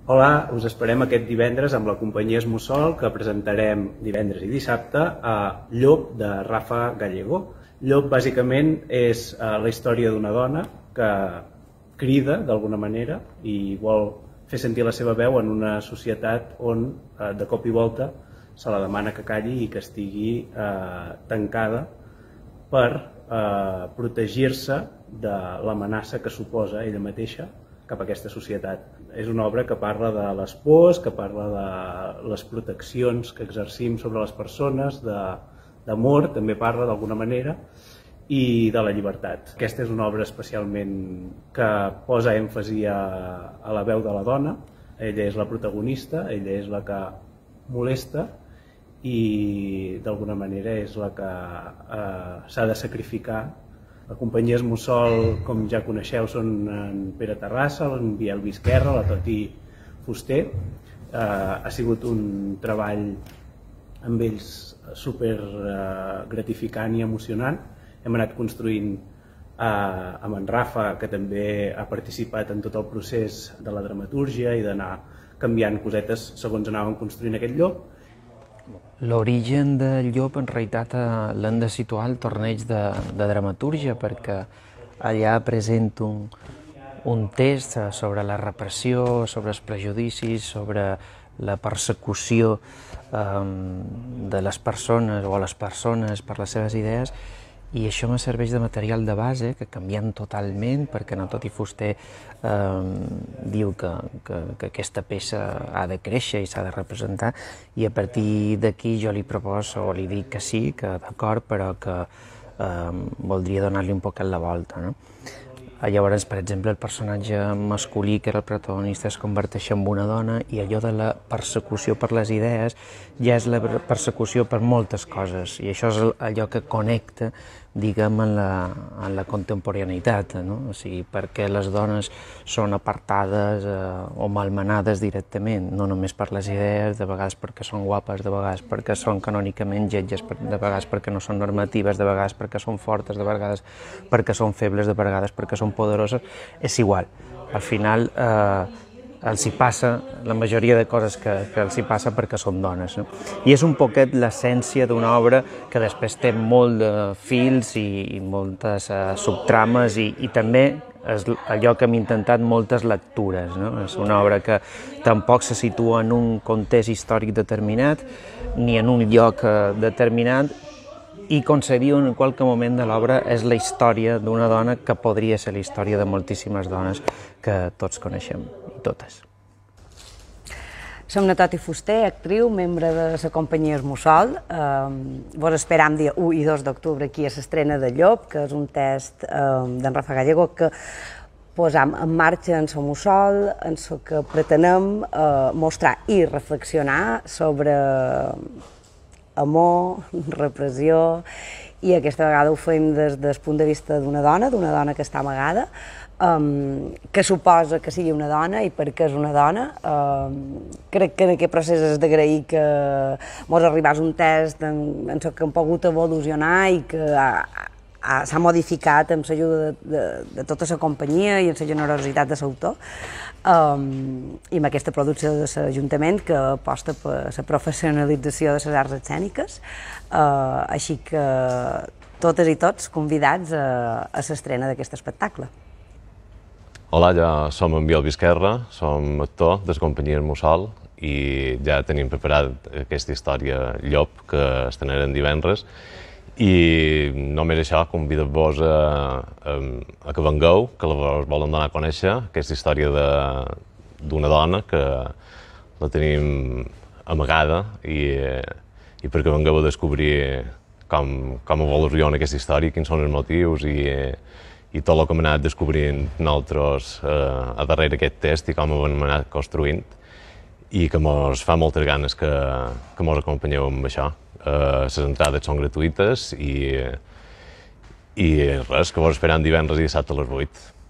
Hola, us esperem aquest divendres amb la companyia Esmussol, que presentarem divendres i dissabte a Llop, de Rafa Gallego. Llop, bàsicament, és la història d'una dona que crida, d'alguna manera, i vol fer sentir la seva veu en una societat on, de cop i volta, se la demana que calli i que estigui tancada per protegir-se de l'amenaça que suposa ella mateixa cap a aquesta societat. És una obra que parla de les pors, que parla de les proteccions que exercim sobre les persones, d'amor, també parla d'alguna manera, i de la llibertat. Aquesta és una obra especialment que posa èmfasi a la veu de la dona. Ella és la protagonista, ella és la que molesta i d'alguna manera és la que s'ha de sacrificar. La companyia Esmussol, com ja coneixeu, són en Pere Terrassa, en Biel Vizquerra, la Toti Fuster. Ha sigut un treball amb ells super gratificant i emocionant. Hem anat construint amb en Rafa, que també ha participat en tot el procés de la dramatúrgia i d'anar canviant cosetes segons anàvem construint aquest llop. L'origen del llop en realitat l'hem de situar al torneig de dramatúrgia, perquè allà presento un test sobre la repressió, sobre els prejudicis, sobre la persecució de les persones o a les persones per les seves idees, i això me serveix de material de base que canviem totalment, perquè en Toti Fuster diu que aquesta peça ha de créixer i s'ha de representar, i a partir d'aquí jo li proposo o li dic que sí, que d'acord, però que voldria donar-li un poquet la volta, no? Llavors, per exemple, el personatge masculí, que era el protagonista, es converteix en una dona, i allò de la persecució per les idees ja és la persecució per moltes coses, i això és allò que connecta, diguem, en la contemporaneïtat, no? O sigui, perquè les dones són apartades o malmenades directament, no només per les idees, de vegades perquè són guapes, de vegades perquè són canònicament lletges, de vegades perquè no són normatives, de vegades perquè són fortes, de vegades perquè són febles, de vegades perquè són poderoses. És igual, al final els hi passa la majoria de coses que els hi passa perquè són dones, no? I és un poquet l'essència d'una obra que després té molt de fils i moltes subtrames, i també és allò que hem intentat, moltes lectures, no? És una obra que tampoc se situa en un context històric determinat ni en un lloc determinat, i com se diu en qualsevol moment de l'obra, és la història d'una dona que podria ser la història de moltíssimes dones que tots coneixem, totes. Som la Toti Fuster, actriu, membre de la companyia Esmussol. Vos esperam dia 1 i 2 d'octubre aquí a l'estrena de Llop, que és un test d'en Rafa Gallego que posam en marxa en Esmussol, en el que pretenem mostrar i reflexionar sobre amor, repressió, i aquesta vegada ho fem des del punt de vista d'una dona que està amagada, que suposa que sigui una dona i perquè és una dona. Crec que en aquest procés és d'agrair que mos arribés un test en què hem pogut evolucionar i que s'ha modificat amb l'ajuda de tota la companyia i amb la generositat de l'autor, i amb aquesta producció de l'Ajuntament que aposta per la professionalització de les arts escèniques. Així que totes i tots convidats a l'estrena d'aquest espectacle. Hola, ja som en Biel Vizquerra, som actor de la companyia Esmussol i ja tenim preparat aquesta història Llop, que estrenarem divendres. I només això, convido-vos a que vengueu, que us volen donar a conèixer aquesta història d'una dona que la tenim amagada, i perquè vengueu a descobrir com evoluciona aquesta història, quins són els motius i tot el que hem anat descobrint nosaltres a darrere aquest test i com ho hem anat construint, i que mos fa moltes ganes que mos acompanyeu amb això. Les entrades són gratuïtes i res, que vos esperem divendres i dissabte a les 8.